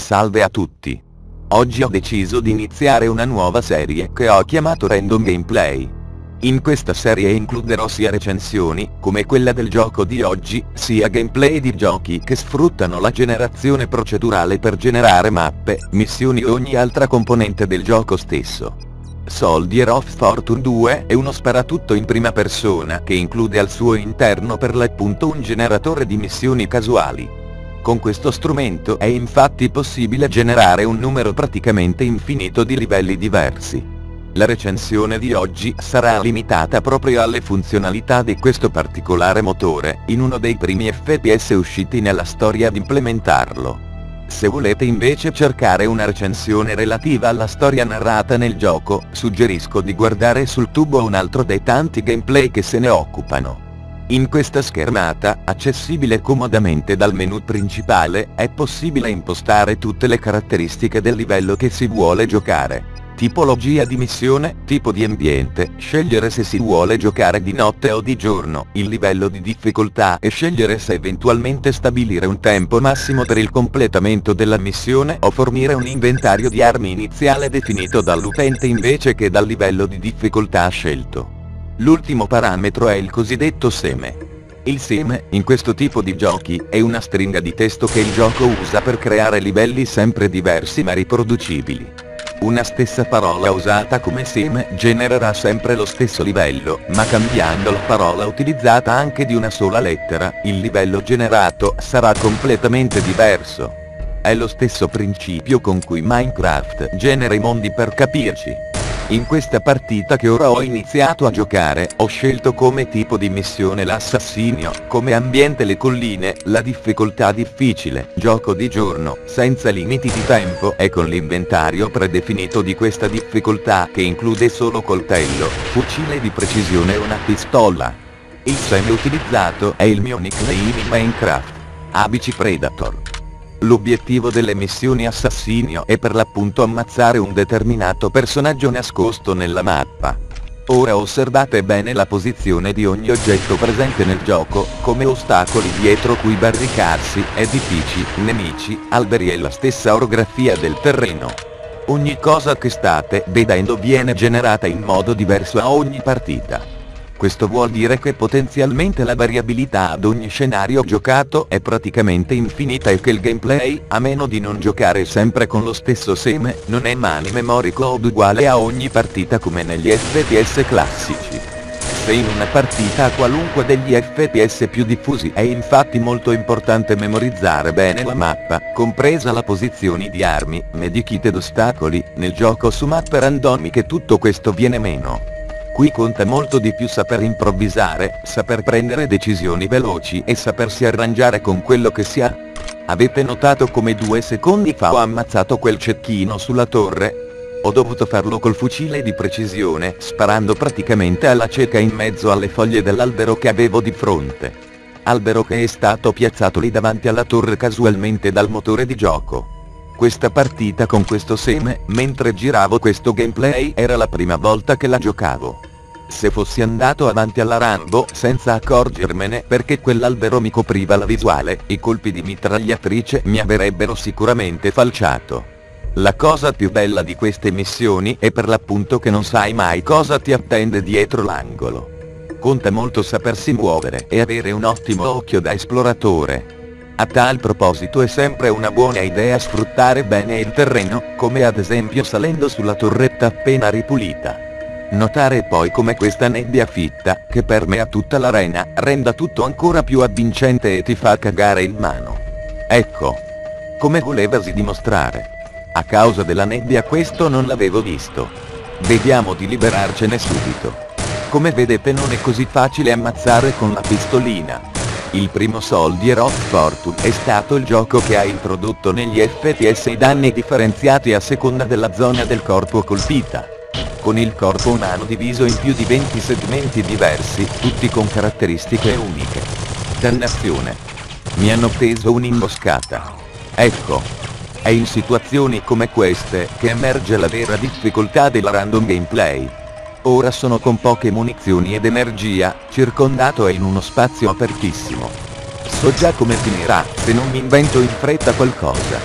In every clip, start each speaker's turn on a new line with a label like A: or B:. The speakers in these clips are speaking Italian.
A: Salve a tutti! Oggi ho deciso di iniziare una nuova serie che ho chiamato Random Gameplay. In questa serie includerò sia recensioni, come quella del gioco di oggi, sia gameplay di giochi che sfruttano la generazione procedurale per generare mappe, missioni e ogni altra componente del gioco stesso. Soldier of Fortune 2 è uno sparatutto in prima persona che include al suo interno per l'appunto un generatore di missioni casuali. Con questo strumento è infatti possibile generare un numero praticamente infinito di livelli diversi. La recensione di oggi sarà limitata proprio alle funzionalità di questo particolare motore, in uno dei primi FPS usciti nella storia ad implementarlo. Se volete invece cercare una recensione relativa alla storia narrata nel gioco, suggerisco di guardare sul tubo un altro dei tanti gameplay che se ne occupano. In questa schermata, accessibile comodamente dal menu principale, è possibile impostare tutte le caratteristiche del livello che si vuole giocare. Tipologia di missione, tipo di ambiente, scegliere se si vuole giocare di notte o di giorno, il livello di difficoltà e scegliere se eventualmente stabilire un tempo massimo per il completamento della missione o fornire un inventario di armi iniziale definito dall'utente invece che dal livello di difficoltà scelto. L'ultimo parametro è il cosiddetto seme. Il seme, in questo tipo di giochi, è una stringa di testo che il gioco usa per creare livelli sempre diversi ma riproducibili. Una stessa parola usata come seme genererà sempre lo stesso livello, ma cambiando la parola utilizzata anche di una sola lettera, il livello generato sarà completamente diverso. È lo stesso principio con cui Minecraft genera i mondi, per capirci. In questa partita che ora ho iniziato a giocare, ho scelto come tipo di missione l'assassinio, come ambiente le colline, la difficoltà difficile, gioco di giorno, senza limiti di tempo e con l'inventario predefinito di questa difficoltà che include solo coltello, fucile di precisione e una pistola. Il seme utilizzato è il mio nickname in Minecraft, ABC Predator. L'obiettivo delle missioni assassinio è per l'appunto ammazzare un determinato personaggio nascosto nella mappa. Ora osservate bene la posizione di ogni oggetto presente nel gioco, come ostacoli dietro cui barricarsi, edifici, nemici, alberi e la stessa orografia del terreno. Ogni cosa che state vedendo viene generata in modo diverso a ogni partita. Questo vuol dire che potenzialmente la variabilità ad ogni scenario giocato è praticamente infinita e che il gameplay, a meno di non giocare sempre con lo stesso seme, non è mani memory code uguale a ogni partita come negli FPS classici. Se in una partita a qualunque degli FPS più diffusi è infatti molto importante memorizzare bene la mappa, compresa la posizione di armi, medikit ed ostacoli, nel gioco su mappe randomiche tutto questo viene meno. Qui conta molto di più saper improvvisare, saper prendere decisioni veloci e sapersi arrangiare con quello che si ha. Avete notato come 2 secondi fa ho ammazzato quel cecchino sulla torre? Ho dovuto farlo col fucile di precisione, sparando praticamente alla cieca in mezzo alle foglie dell'albero che avevo di fronte. Albero che è stato piazzato lì davanti alla torre casualmente dal motore di gioco. Questa partita con questo seme, mentre giravo questo gameplay, era la prima volta che la giocavo. Se fossi andato avanti alla Rambo senza accorgermene perché quell'albero mi copriva la visuale, i colpi di mitragliatrice mi avrebbero sicuramente falciato. La cosa più bella di queste missioni è per l'appunto che non sai mai cosa ti attende dietro l'angolo. Conta molto sapersi muovere e avere un ottimo occhio da esploratore. A tal proposito è sempre una buona idea sfruttare bene il terreno, come ad esempio salendo sulla torretta appena ripulita. Notare poi come questa nebbia fitta, che permea tutta l'arena, renda tutto ancora più avvincente e ti fa cagare in mano. Ecco. Come volevasi dimostrare. A causa della nebbia questo non l'avevo visto. Vediamo di liberarcene subito. Come vedete non è così facile ammazzare con la pistolina. Il primo Soldier of Fortune è stato il gioco che ha introdotto negli FPS i danni differenziati a seconda della zona del corpo colpita. Con il corpo umano diviso in più di 20 segmenti diversi, tutti con caratteristiche uniche. Dannazione. Mi hanno preso un'imboscata. Ecco. È in situazioni come queste che emerge la vera difficoltà della random gameplay. Ora sono con poche munizioni ed energia, circondato e in uno spazio apertissimo. So già come finirà, se non mi invento in fretta qualcosa.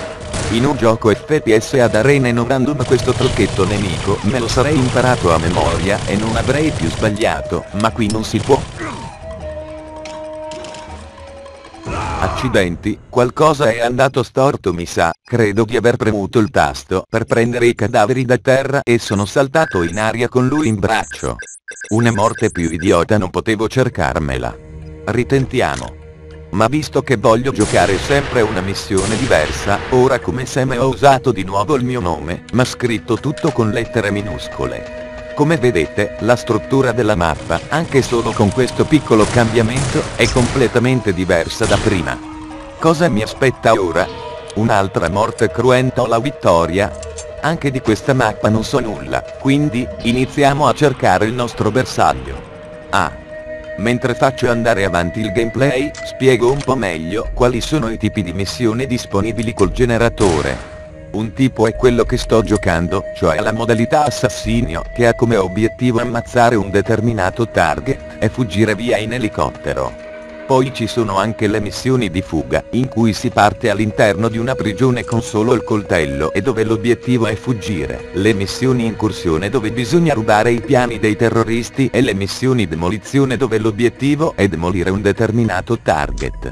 A: In un gioco FPS ad arena non random questo trucchetto nemico me lo sarei imparato a memoria e non avrei più sbagliato, ma qui non si può. Accidenti, qualcosa è andato storto mi sa, credo di aver premuto il tasto per prendere i cadaveri da terra e sono saltato in aria con lui in braccio. Una morte più idiota non potevo cercarmela. Ritentiamo. Ma visto che voglio giocare sempre una missione diversa, ora come Sam ho usato di nuovo il mio nome, ma scritto tutto con lettere minuscole. Come vedete, la struttura della mappa, anche solo con questo piccolo cambiamento, è completamente diversa da prima. Cosa mi aspetta ora? Un'altra morte cruenta o la vittoria? Anche di questa mappa non so nulla, quindi, iniziamo a cercare il nostro bersaglio. Mentre faccio andare avanti il gameplay, spiego un po' meglio quali sono i tipi di missioni disponibili col generatore. Un tipo è quello che sto giocando, cioè la modalità assassinio, che ha come obiettivo ammazzare un determinato target e fuggire via in elicottero. Poi ci sono anche le missioni di fuga, in cui si parte all'interno di una prigione con solo il coltello e dove l'obiettivo è fuggire, le missioni incursione dove bisogna rubare i piani dei terroristi e le missioni demolizione dove l'obiettivo è demolire un determinato target.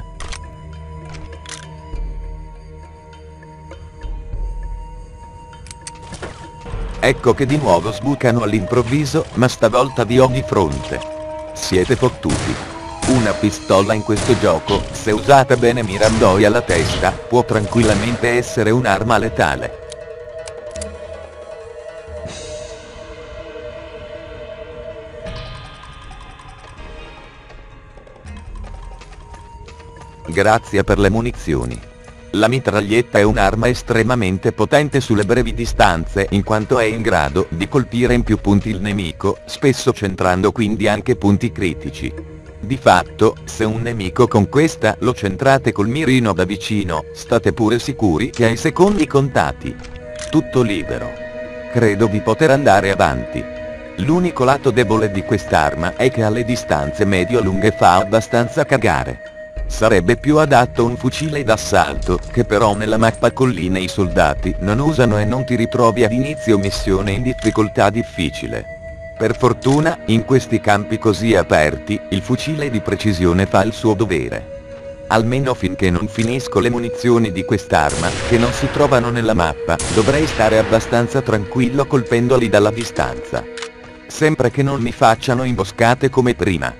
A: Ecco che di nuovo sbucano all'improvviso, ma stavolta vi ho di fronte. Siete fottuti. Una pistola in questo gioco, se usata bene mirandoi alla testa, può tranquillamente essere un'arma letale. Grazie per le munizioni. La mitraglietta è un'arma estremamente potente sulle brevi distanze in quanto è in grado di colpire in più punti il nemico, spesso centrando quindi anche punti critici. Di fatto, se un nemico con questa lo centrate col mirino da vicino, state pure sicuri che ai secondi contati. Tutto libero. Credo di poter andare avanti. L'unico lato debole di quest'arma è che alle distanze medio-lunghe fa abbastanza cagare. Sarebbe più adatto un fucile d'assalto, che però nella mappa colline i soldati non usano e non ti ritrovi ad inizio missione in difficoltà difficile. Per fortuna, in questi campi così aperti, il fucile di precisione fa il suo dovere. Almeno finché non finisco le munizioni di quest'arma, che non si trovano nella mappa, dovrei stare abbastanza tranquillo colpendoli dalla distanza. Sempre che non mi facciano imboscate come prima.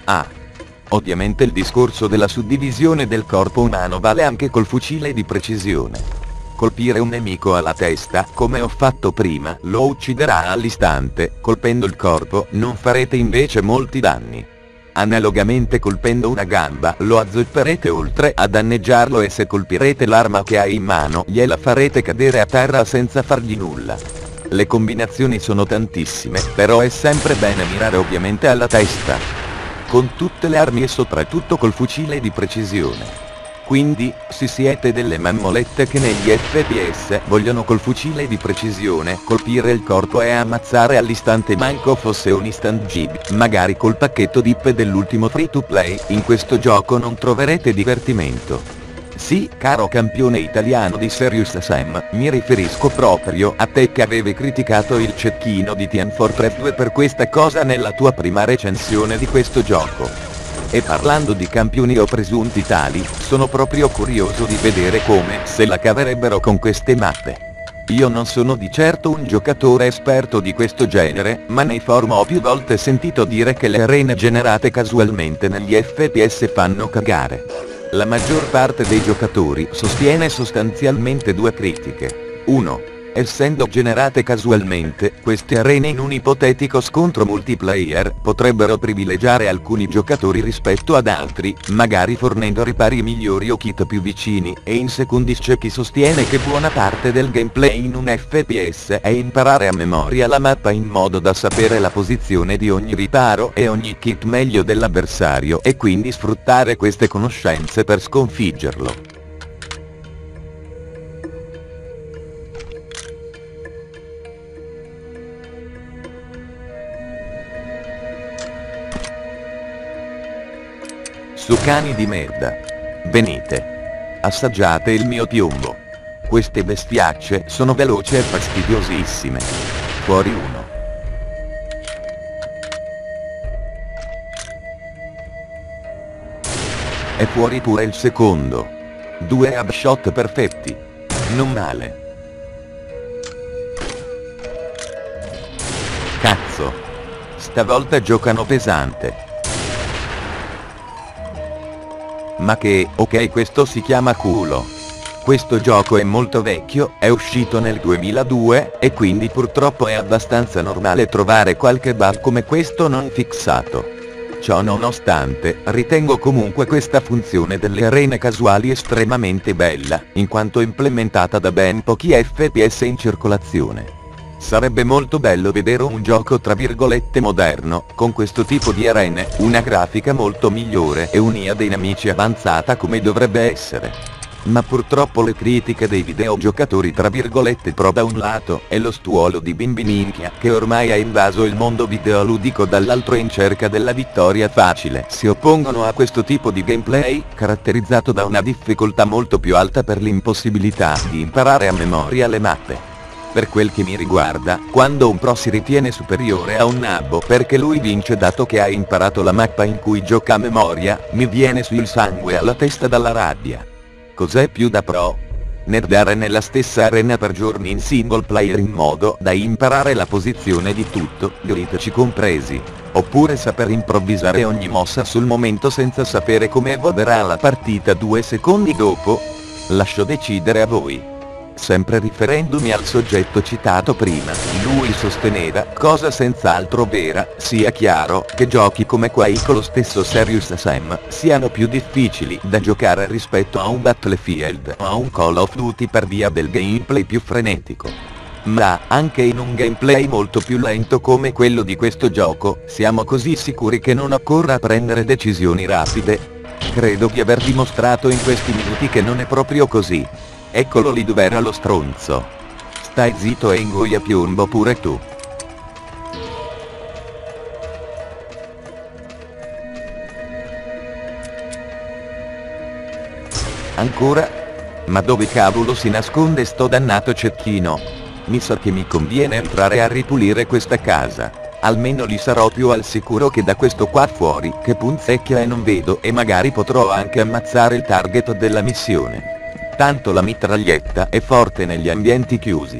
A: Ovviamente il discorso della suddivisione del corpo umano vale anche col fucile di precisione. Colpire un nemico alla testa, come ho fatto prima, lo ucciderà all'istante, colpendo il corpo, non farete invece molti danni. Analogamente colpendo una gamba, lo azzopperete oltre a danneggiarlo e se colpirete l'arma che ha in mano, gliela farete cadere a terra senza fargli nulla. Le combinazioni sono tantissime, però è sempre bene mirare ovviamente alla testa. Con tutte le armi e soprattutto col fucile di precisione. Quindi, se siete delle mammolette che negli FPS vogliono col fucile di precisione colpire il corpo e ammazzare all'istante manco fosse un instant gib, magari col pacchetto dip dell'ultimo free to play, in questo gioco non troverete divertimento. Sì, caro campione italiano di Serious Sam, mi riferisco proprio a te che avevi criticato il cecchino di Team Fortress 2 per questa cosa nella tua prima recensione di questo gioco. E parlando di campioni o presunti tali, sono proprio curioso di vedere come se la caverebbero con queste mappe. Io non sono di certo un giocatore esperto di questo genere, ma nei forum ho più volte sentito dire che le arene generate casualmente negli FPS fanno cagare. La maggior parte dei giocatori sostiene sostanzialmente due critiche. 1. Essendo generate casualmente, queste arene in un ipotetico scontro multiplayer potrebbero privilegiare alcuni giocatori rispetto ad altri, magari fornendo ripari migliori o kit più vicini, e in secondis c'è chi sostiene che buona parte del gameplay in un FPS è imparare a memoria la mappa in modo da sapere la posizione di ogni riparo e ogni kit meglio dell'avversario e quindi sfruttare queste conoscenze per sconfiggerlo. Su cani di merda. Venite. Assaggiate il mio piombo. Queste bestiacce sono veloci e fastidiosissime. Fuori uno. E fuori pure il secondo. 2 headshot perfetti. Non male. Cazzo. Stavolta giocano pesante. Ma che, ok, questo si chiama culo. Questo gioco è molto vecchio, è uscito nel 2002, e quindi purtroppo è abbastanza normale trovare qualche bug come questo non fissato. Ciò nonostante, ritengo comunque questa funzione delle arene casuali estremamente bella, in quanto implementata da ben pochi FPS in circolazione. Sarebbe molto bello vedere un gioco tra virgolette moderno, con questo tipo di arene, una grafica molto migliore e un'IA dei nemici avanzata come dovrebbe essere. Ma purtroppo le critiche dei videogiocatori tra virgolette pro da un lato, e lo stuolo di bimbi minchia che ormai ha invaso il mondo videoludico dall'altro in cerca della vittoria facile, si oppongono a questo tipo di gameplay, caratterizzato da una difficoltà molto più alta per l'impossibilità di imparare a memoria le mappe. Per quel che mi riguarda, quando un pro si ritiene superiore a un nabbo perché lui vince dato che ha imparato la mappa in cui gioca a memoria, mi viene sul sangue alla testa dalla rabbia. Cos'è più da pro? Nerdare nella stessa arena per giorni in single player in modo da imparare la posizione di tutto, glitch compresi. Oppure saper improvvisare ogni mossa sul momento senza sapere come evolverà la partita 2 secondi dopo? Lascio decidere a voi. Sempre riferendomi al soggetto citato prima, lui sosteneva, cosa senz'altro vera, sia chiaro, che giochi come Quake o lo stesso Serious Sam, siano più difficili da giocare rispetto a un Battlefield o a un Call of Duty per via del gameplay più frenetico. Ma, anche in un gameplay molto più lento come quello di questo gioco, siamo così sicuri che non occorra prendere decisioni rapide? Credo di aver dimostrato in questi minuti che non è proprio così. Eccolo lì dov'era lo stronzo. Stai zitto e ingoia piombo pure tu. Ancora? Ma dove cavolo si nasconde sto dannato cecchino? Mi sa che mi conviene entrare a ripulire questa casa. Almeno lì sarò più al sicuro che da questo qua fuori che punzecchia e non vedo, e magari potrò anche ammazzare il target della missione. Tanto la mitraglietta è forte negli ambienti chiusi.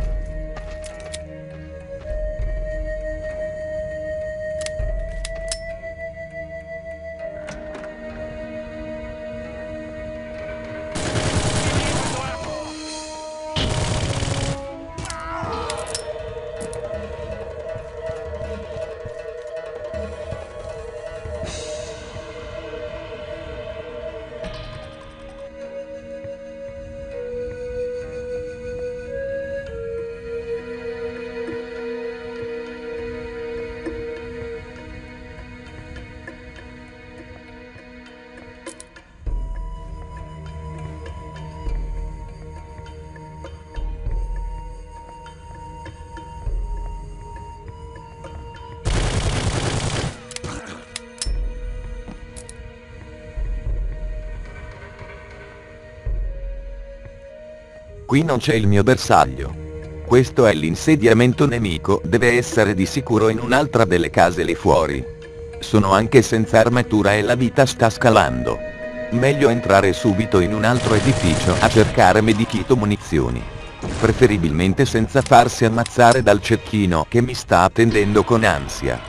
A: Qui non c'è il mio bersaglio. Questo è l'insediamento nemico, deve essere di sicuro in un'altra delle case lì fuori. Sono anche senza armatura e la vita sta scalando. Meglio entrare subito in un altro edificio a cercare medikit o munizioni. Preferibilmente senza farsi ammazzare dal cecchino che mi sta attendendo con ansia.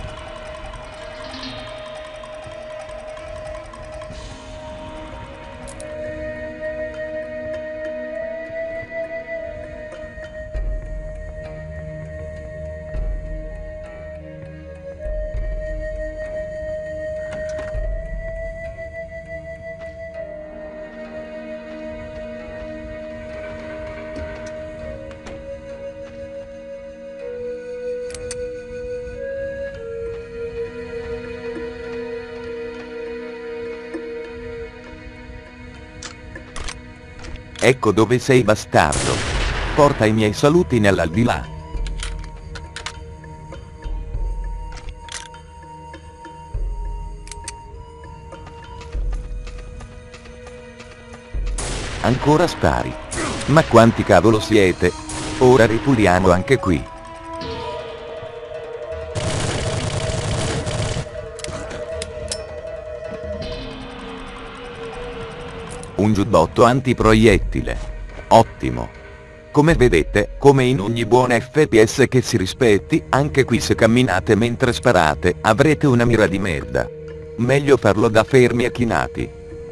A: Ecco dove sei bastardo. Porta i miei saluti nell'aldilà. Ancora spari. Ma quanti cavolo siete? Ora ripuliamo anche qui. Un giubbotto antiproiettile. Ottimo. Come vedete, come in ogni buon FPS che si rispetti, anche qui se camminate mentre sparate, avrete una mira di merda. Meglio farlo da fermi e chinati.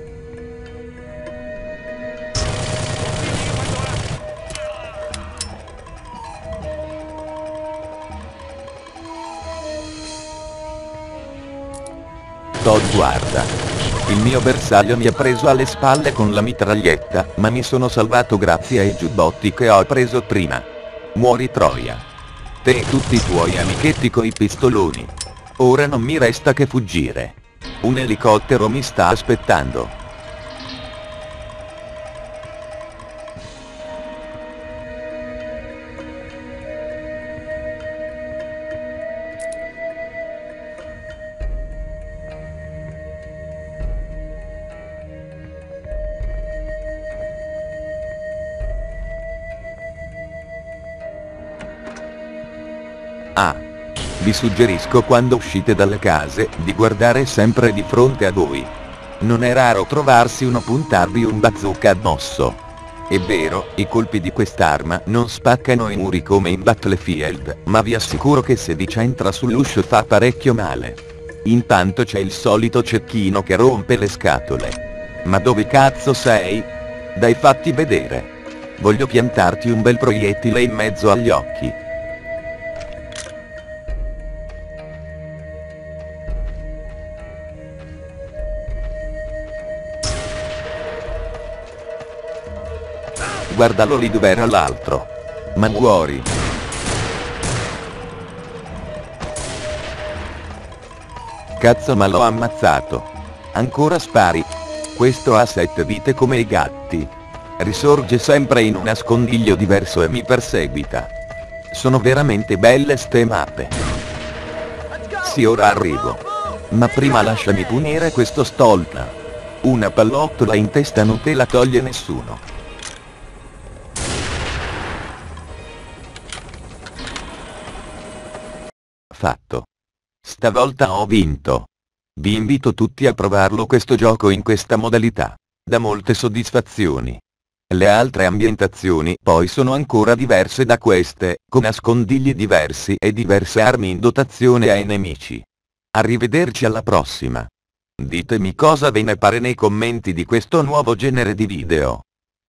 A: Todd, guarda. Il mio bersaglio mi ha preso alle spalle con la mitraglietta, ma mi sono salvato grazie ai giubbotti che ho preso prima. Muori troia. Te e tutti i tuoi amichetti coi pistoloni. Ora non mi resta che fuggire. Un elicottero mi sta aspettando. Ah. Vi suggerisco quando uscite dalle case, di guardare sempre di fronte a voi. Non è raro trovarsi uno puntarvi un bazooka addosso. È vero, i colpi di quest'arma non spaccano i muri come in Battlefield, ma vi assicuro che se vi centra sull'uscio fa parecchio male. Intanto c'è il solito cecchino che rompe le scatole. Ma dove cazzo sei? Dai, fatti vedere. Voglio piantarti un bel proiettile in mezzo agli occhi. Guardalo lì dov'era l'altro. Ma muori. Cazzo, ma l'ho ammazzato. Ancora spari. Questo ha 7 vite come i gatti. Risorge sempre in un nascondiglio diverso e mi perseguita. Sono veramente belle ste mappe. Sì, ora arrivo. Ma prima lasciami punire questo stalker. Una pallottola in testa non te la toglie nessuno. Fatto. Stavolta ho vinto. Vi invito tutti a provarlo questo gioco in questa modalità. Dà molte soddisfazioni. Le altre ambientazioni poi sono ancora diverse da queste, con nascondigli diversi e diverse armi in dotazione ai nemici. Arrivederci alla prossima. Ditemi cosa ve ne pare nei commenti di questo nuovo genere di video.